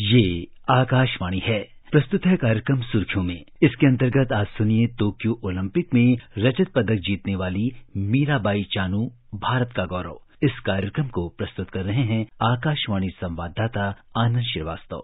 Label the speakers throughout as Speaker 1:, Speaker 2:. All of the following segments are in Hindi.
Speaker 1: ये आकाशवाणी है। प्रस्तुत है कार्यक्रम सुर्खियों में। इसके अंतर्गत आज सुनिए टोक्यो ओलंपिक में रजत पदक जीतने वाली मीराबाई चानू, भारत का गौरव। इस कार्यक्रम को प्रस्तुत कर रहे हैं आकाशवाणी संवाददाता आनंद श्रीवास्तव।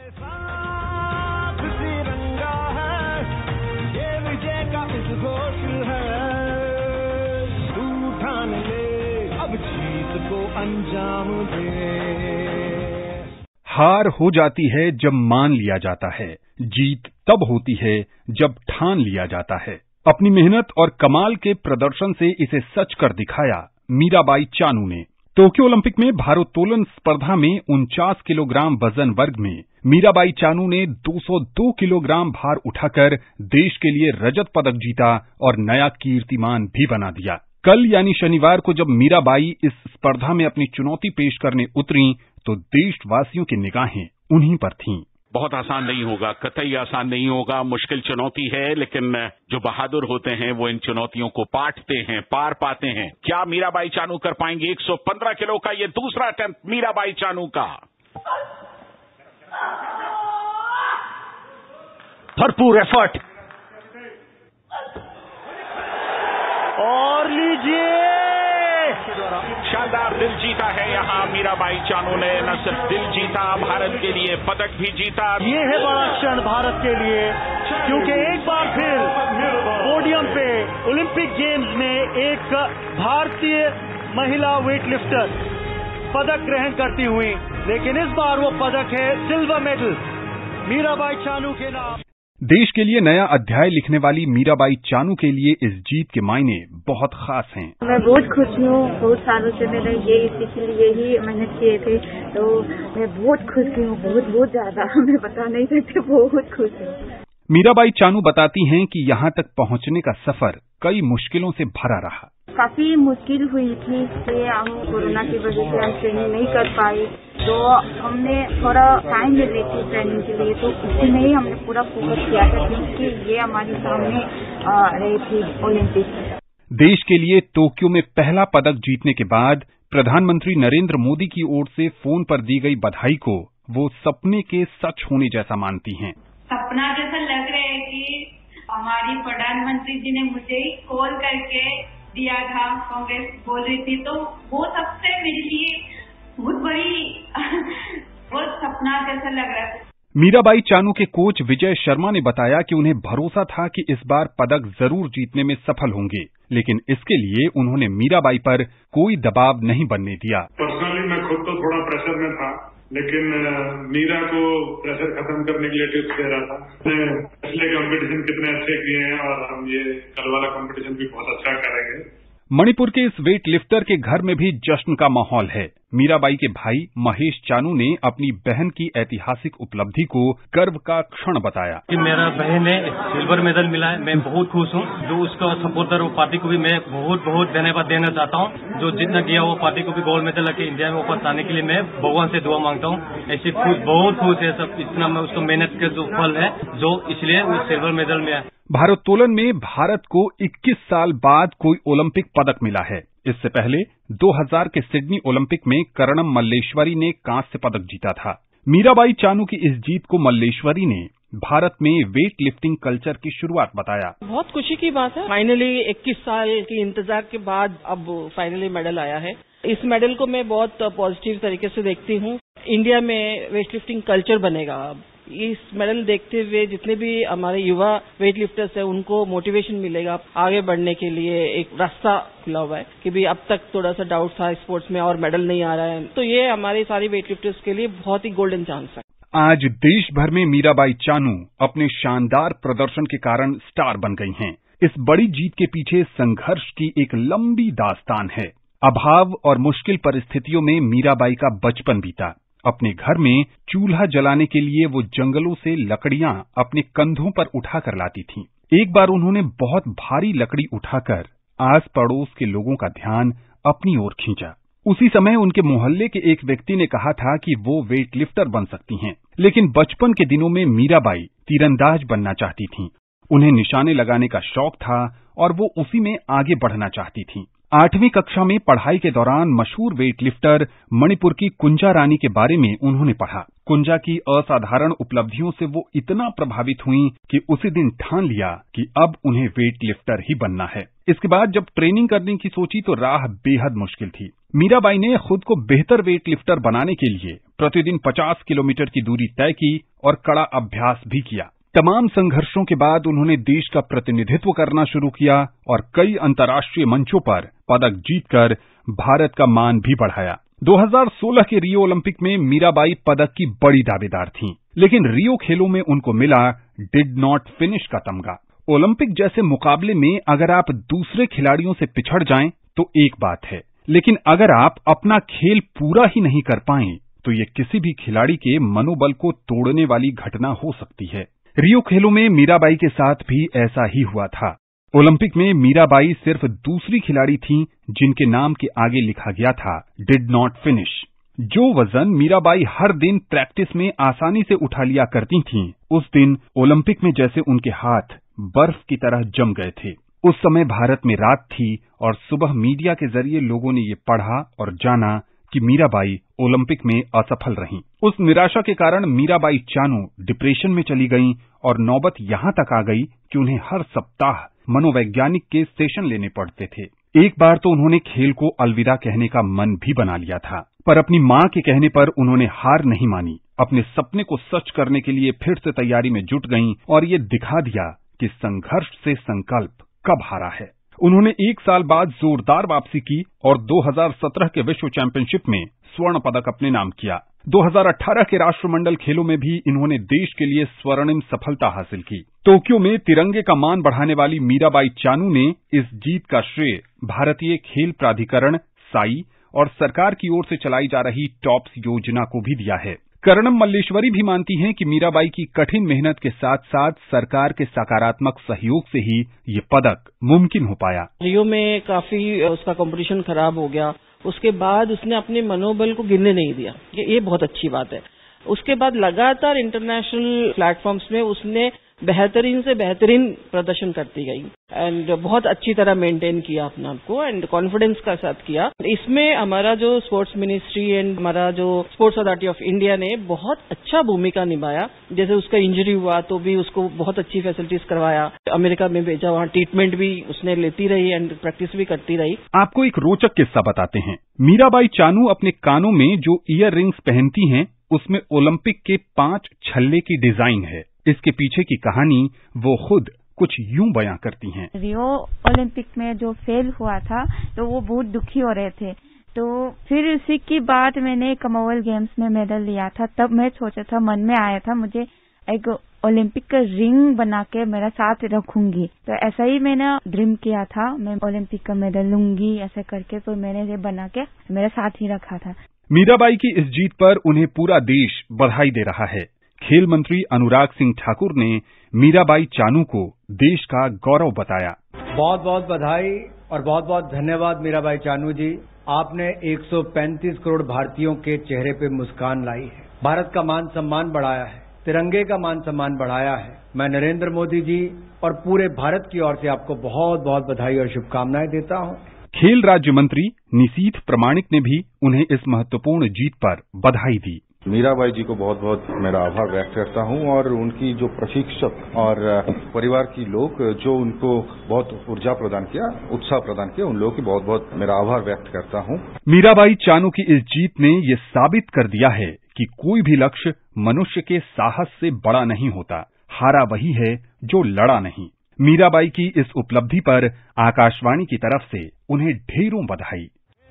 Speaker 2: अंजाम दे। हार हो जाती है जब मान लिया जाता है, जीत तब होती है जब ठान लिया जाता है। अपनी मेहनत और कमाल के प्रदर्शन से इसे सच कर दिखाया मीराबाई चानू ने। टोक्यो ओलंपिक में भारोत्तोलन स्पर्धा में 49 किलोग्राम वजन वर्ग में मीराबाई चानू ने 202 किलोग्राम भार उठाकर देश के लिए रजत पदक जीता और नया कीर्तिमान भी बना दिया। कल यानी शनिवार को जब मीराबाई इस स्पर्धा में अपनी चुनौती पेश करने उतरी तो देशवासियों की निगाहें उन्हीं पर थीं।
Speaker 3: बहुत आसान नहीं होगा, कतई आसान नहीं होगा, मुश्किल चुनौती है, लेकिन जो बहादुर होते हैं वो इन चुनौतियों को पाटते हैं, पार पाते हैं। क्या मीराबाई चानू कर पाएंगे 115 किलो का ये दूसरा अटेम्प्ट मीराबाई चानू का? भरपूर एफर्ट और लीजिए, शानदार दिल जीता है यहाँ मीराबाई चानू ने। न सिर्फ दिल जीता, भारत के लिए पदक भी जीता।
Speaker 4: ये है बड़ा क्षण भारत के लिए, क्योंकि एक बार फिर पोडियम पे ओलंपिक गेम्स में एक भारतीय महिला वेटलिफ्टर पदक ग्रहण करती हुई, लेकिन इस बार वो पदक है सिल्वर मेडल मीराबाई चानू के नाम।
Speaker 2: देश के लिए नया अध्याय लिखने वाली मीराबाई चानू के लिए इस जीत के मायने बहुत खास हैं।
Speaker 5: मैं बहुत खुश हूँ। बहुत सालों से मैंने ये इसी के लिए ही मेहनत किए थे, तो मैं बहुत खुश हूँ, बहुत ज्यादा। मैं बता नहीं सकती, बहुत खुश हूँ।
Speaker 2: मीराबाई चानू बताती हैं कि यहाँ तक पहुँचने का सफर कई मुश्किलों से भरा रहा।
Speaker 5: काफी मुश्किल हुई थी कि हम कोरोना की वजह से हम ट्रेनिंग नहीं कर पाए, तो हमने थोड़ा टाइम ले ली थी ट्रेनिंग के लिए, तो उसी में ही हमने पूरा फोकस किया था क्योंकि ये हमारे सामने रही थी ओलंपिक।
Speaker 2: देश के लिए टोक्यो में पहला पदक जीतने के बाद प्रधानमंत्री नरेंद्र मोदी की ओर से फोन पर दी गई बधाई को वो सपने के सच होने जैसा मानती हैं।
Speaker 6: सपना जैसा लग रहा है कि हमारी प्रधानमंत्री जी ने मुझे ही कॉल करके दिया था, कांग्रेस बोल रही थी, तो वो सबसे मेरे लिए बहुत बड़ी बहुत सपना जैसा लग रहा है।
Speaker 2: मीराबाई चानू के कोच विजय शर्मा ने बताया कि उन्हें भरोसा था कि इस बार पदक जरूर जीतने में सफल होंगे, लेकिन इसके लिए उन्होंने मीराबाई पर कोई दबाव नहीं बनने दिया।
Speaker 7: पर्सनली मैं खुद तो थोड़ा प्रेशर में था, लेकिन मीरा को प्रेशर खत्म करने के लिए टिप्स दे रहा था। पिछले कंपटीशन कितने अच्छे किए हैं और हम ये कल वाला कंपटीशन भी बहुत अच्छा करेंगे।
Speaker 2: मणिपुर के इस वेट लिफ्टर के घर में भी जश्न का माहौल है। मीराबाई के भाई महेश चानू ने अपनी बहन की ऐतिहासिक उपलब्धि को गर्व का क्षण बताया।
Speaker 8: कि मेरा बहन ने सिल्वर मेडल मिला है, मैं बहुत खुश हूँ। जो उसका सपोर्टर वो पार्टी को भी मैं बहुत धन्यवाद देना चाहता हूँ। जो जितना किया वो पार्टी को भी गोल्ड मेडल लेके इंडिया में वापस आने के लिए मैं भगवान से दुआ मांगता हूँ। ऐसे बहुत खुश है सब, इतना मैं उसको मेहनत का जो फल है, जो इसलिए वो सिल्वर मेडल में है।
Speaker 2: भारोत्तोलन में भारत को 21 साल बाद कोई ओलंपिक पदक मिला है। इससे पहले 2000 के सिडनी ओलंपिक में कर्णम मल्लेश्वरी ने कांस्य पदक जीता था। मीराबाई चानू की इस जीत को मल्लेश्वरी ने भारत में वेट लिफ्टिंग कल्चर की शुरुआत बताया।
Speaker 9: बहुत खुशी की बात है, फाइनली 21 साल की इंतजार के बाद अब फाइनली मेडल आया है। इस मेडल को मैं बहुत पॉजिटिव तरीके से देखती हूँ। इंडिया में वेट लिफ्टिंग कल्चर बनेगा। अब इस मेडल देखते हुए जितने भी हमारे युवा वेट लिफ्टर्स हैं उनको मोटिवेशन मिलेगा आगे बढ़ने के लिए। एक रास्ता खुला हुआ है कि भी अब तक थोड़ा सा डाउट था स्पोर्ट्स में और मेडल नहीं आ रहा है, तो ये हमारे सारी वेट लिफ्टर्स के लिए बहुत ही गोल्डन चांस है।
Speaker 2: आज देश भर में मीराबाई चानू अपने शानदार प्रदर्शन के कारण स्टार बन गई हैं। इस बड़ी जीत के पीछे संघर्ष की एक लंबी दास्तान है। अभाव और मुश्किल परिस्थितियों में मीराबाई का बचपन बीता। अपने घर में चूल्हा जलाने के लिए वो जंगलों से लकड़ियां अपने कंधों पर उठाकर लाती थीं। एक बार उन्होंने बहुत भारी लकड़ी उठाकर आस पड़ोस के लोगों का ध्यान अपनी ओर खींचा। उसी समय उनके मोहल्ले के एक व्यक्ति ने कहा था कि वो वेट लिफ्टर बन सकती हैं, लेकिन बचपन के दिनों में मीराबाई तीरंदाज बनना चाहती थीं। उन्हें निशाने लगाने का शौक था और वो उसी में आगे बढ़ना चाहती थीं। 8वीं कक्षा में पढ़ाई के दौरान मशहूर वेट लिफ्टर मणिपुर की कुंजा रानी के बारे में उन्होंने पढ़ा। कुंजा की असाधारण उपलब्धियों से वो इतना प्रभावित हुई कि उसी दिन ठान लिया कि अब उन्हें वेट लिफ्टर ही बनना है। इसके बाद जब ट्रेनिंग करने की सोची तो राह बेहद मुश्किल थी। मीराबाई ने खुद को बेहतर वेट लिफ्टर बनाने के लिए प्रतिदिन 50 किलोमीटर की दूरी तय की और कड़ा अभ्यास भी किया। तमाम संघर्षों के बाद उन्होंने देश का प्रतिनिधित्व करना शुरू किया और कई अंतर्राष्ट्रीय मंचों पर पदक जीतकर भारत का मान भी बढ़ाया। 2016 के रियो ओलंपिक में मीराबाई पदक की बड़ी दावेदार थीं, लेकिन रियो खेलों में उनको मिला डिड नॉट फिनिश का तमगा। ओलंपिक जैसे मुकाबले में अगर आप दूसरे खिलाड़ियों से पिछड़ जाएं तो एक बात है, लेकिन अगर आप अपना खेल पूरा ही नहीं कर पाएं तो ये किसी भी खिलाड़ी के मनोबल को तोड़ने वाली घटना हो सकती है। रियो खेलों में मीराबाई के साथ भी ऐसा ही हुआ था। ओलंपिक में मीराबाई सिर्फ दूसरी खिलाड़ी थीं जिनके नाम के आगे लिखा गया था डिड नॉट फिनिश। जो वजन मीराबाई हर दिन प्रैक्टिस में आसानी से उठा लिया करती थीं, उस दिन ओलंपिक में जैसे उनके हाथ बर्फ की तरह जम गए थे। उस समय भारत में रात थी और सुबह मीडिया के जरिए लोगों ने ये पढ़ा और जाना कि मीराबाई ओलंपिक में असफल रहीं। उस निराशा के कारण मीराबाई चानू डिप्रेशन में चली गईं और नौबत यहां तक आ गई कि उन्हें हर सप्ताह मनोवैज्ञानिक के सेशन लेने पड़ते थे। एक बार तो उन्होंने खेल को अलविदा कहने का मन भी बना लिया था, पर अपनी मां के कहने पर उन्होंने हार नहीं मानी। अपने सपने को सच करने के लिए फिर से तैयारी में जुट गईं और ये दिखा दिया कि संघर्ष से संकल्प कब हारा है। उन्होंने 1 साल बाद जोरदार वापसी की और 2017 के विश्व चैंपियनशिप में स्वर्ण पदक अपने नाम किया। 2018 के राष्ट्रमंडल खेलों में भी इन्होंने देश के लिए स्वर्णिम सफलता हासिल की। टोक्यो में तिरंगे का मान बढ़ाने वाली मीराबाई चानू ने इस जीत का श्रेय भारतीय खेल प्राधिकरण साई और सरकार की ओर से चलाई जा रही टॉप्स योजना को भी दिया है। कर्णम मल्लेश्वरी भी मानती हैं कि मीराबाई की कठिन मेहनत के साथ साथ सरकार के सकारात्मक सहयोग से ही ये पदक मुमकिन हो पाया।
Speaker 9: रियो में काफी उसका कंपटीशन खराब हो गया, उसके बाद उसने अपने मनोबल को गिरने नहीं दिया, ये बहुत अच्छी बात है। उसके बाद लगातार इंटरनेशनल प्लेटफॉर्म्स में उसने बेहतरीन से बेहतरीन प्रदर्शन करती गई एंड बहुत अच्छी तरह मेंटेन किया अपना आप को एंड कॉन्फिडेंस का साथ किया। इसमें हमारा जो स्पोर्ट्स मिनिस्ट्री एंड हमारा जो स्पोर्ट्स अथॉरिटी ऑफ इंडिया ने बहुत अच्छा भूमिका निभाया। जैसे उसका इंजरी हुआ तो भी उसको बहुत अच्छी फैसिलिटीज करवाया, अमेरिका में भेजा, वहाँ ट्रीटमेंट भी उसने लेती रही एंड प्रैक्टिस भी करती रही।
Speaker 2: आपको एक रोचक किस्सा बताते हैं। मीराबाई चानू अपने कानों में जो ईयर रिंग्स पहनती हैं उसमें ओलंपिक के 5 छल्ले की डिजाइन है। इसके पीछे की कहानी वो खुद कुछ यूं बयां करती हैं।
Speaker 5: रियो ओलंपिक में जो फेल हुआ था तो वो बहुत दुखी हो रहे थे, तो फिर उसी की बाद मैंने कॉमनवेल्थ गेम्स में मेडल लिया था। तब मैं सोचा था, मन में आया था मुझे एक ओलंपिक का रिंग बना के मेरा साथ रखूंगी। तो ऐसा ही मैंने ड्रीम किया था, मैं ओलंपिक का मेडल लूंगी ऐसा करके, तो मैंने ये बना के मेरा साथ ही रखा था।
Speaker 2: मीराबाई की इस जीत पर उन्हें पूरा देश बधाई दे रहा है। खेल मंत्री अनुराग सिंह ठाकुर ने मीराबाई चानू को देश का गौरव बताया।
Speaker 10: बहुत बहुत बधाई और बहुत बहुत धन्यवाद मीराबाई चानू जी। आपने 135 करोड़ भारतीयों के चेहरे पे मुस्कान लाई है, भारत का मान सम्मान बढ़ाया है, तिरंगे का मान सम्मान बढ़ाया है। मैं नरेंद्र मोदी जी और पूरे भारत की ओर से आपको बहुत बहुत बधाई और शुभकामनाएं देता हूं।
Speaker 2: खेल राज्य मंत्री निशीथ प्रमाणिक ने भी उन्हें इस महत्वपूर्ण जीत पर बधाई दी।
Speaker 11: मीराबाई जी को बहुत बहुत मेरा आभार व्यक्त करता हूं और उनकी जो प्रशिक्षक और परिवार की लोग जो उनको बहुत ऊर्जा प्रदान किया, उत्साह प्रदान किया, उन लोगों की बहुत बहुत मेरा आभार व्यक्त करता हूं।
Speaker 2: मीराबाई चानू की इस जीत ने ये साबित कर दिया है कि कोई भी लक्ष्य मनुष्य के साहस से बड़ा नहीं होता, हारा वही है जो लड़ा नहीं। मीराबाई की इस उपलब्धि पर आकाशवाणी की तरफ से उन्हें ढेरों बधाई।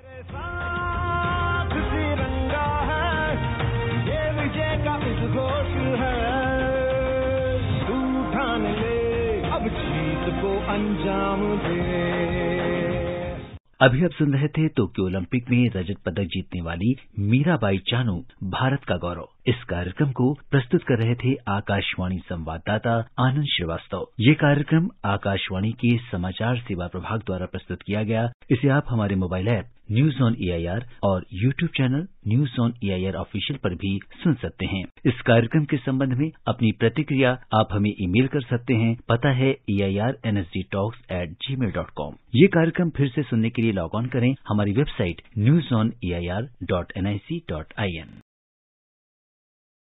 Speaker 1: अभी आप सुन रहे थे टोक्यो ओलंपिक में रजत पदक जीतने वाली मीराबाई चानू भारत का गौरव। इस कार्यक्रम को प्रस्तुत कर रहे थे आकाशवाणी संवाददाता आनंद श्रीवास्तव। ये कार्यक्रम आकाशवाणी के समाचार सेवा प्रभाग द्वारा प्रस्तुत किया गया। इसे आप हमारे mobile app news on AIR और YouTube channel news on AIR official पर भी सुन सकते हैं। इस कार्यक्रम के संबंध में अपनी प्रतिक्रिया आप हमें ईमेल कर सकते हैं। पता है AIRNSDtalks@gmail.com। ये कार्यक्रम फिर से सुनने के लिए लॉग ऑन करें हमारी वेबसाइट newsonair.nic.in।